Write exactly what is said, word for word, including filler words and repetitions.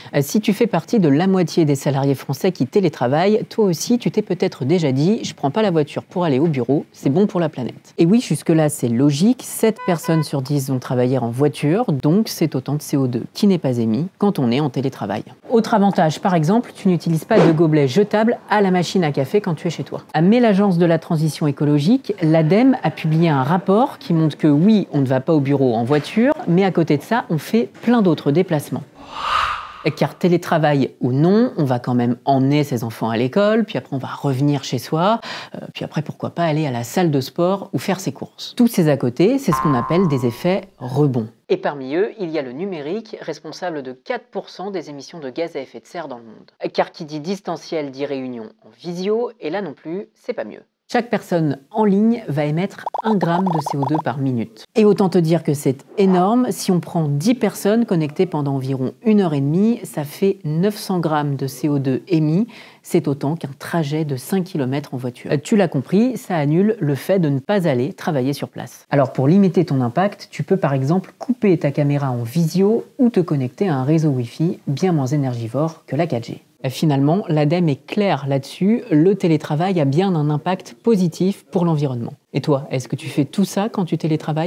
Euh, Si tu fais partie de la moitié des salariés français qui télétravaillent, toi aussi, tu t'es peut-être déjà dit « je prends pas la voiture pour aller au bureau, c'est bon pour la planète ». Et oui, jusque-là, c'est logique, sept personnes sur dix vont travailler en voiture, donc c'est autant de C O deux qui n'est pas émis quand on est en télétravail. Autre avantage, par exemple, tu n'utilises pas de gobelet jetable à la machine à café quand tu es chez toi. Mais l'Agence de la transition écologique, l'ADEME, a publié un rapport qui montre que oui, on ne va pas au bureau en voiture, mais à côté de ça, on fait plein d'autres déplacements. Car télétravail ou non, on va quand même emmener ses enfants à l'école, puis après on va revenir chez soi, euh, puis après pourquoi pas aller à la salle de sport ou faire ses courses. Tous ces à côté, c'est ce qu'on appelle des effets rebonds. Et parmi eux, il y a le numérique, responsable de quatre pour cent des émissions de gaz à effet de serre dans le monde. Car qui dit distanciel dit réunion en visio, et là non plus, c'est pas mieux. Chaque personne en ligne va émettre un gramme de C O deux par minute. Et autant te dire que c'est énorme, si on prend dix personnes connectées pendant environ une heure et demie, ça fait neuf cents grammes de C O deux émis. C'est autant qu'un trajet de cinq kilomètres en voiture. Tu l'as compris, ça annule le fait de ne pas aller travailler sur place. Alors pour limiter ton impact, tu peux par exemple couper ta caméra en visio ou te connecter à un réseau Wi-Fi bien moins énergivore que la quatre G. Finalement, l'ADEME est claire là-dessus, le télétravail a bien un impact positif pour l'environnement. Et toi, est-ce que tu fais tout ça quand tu télétravailles ?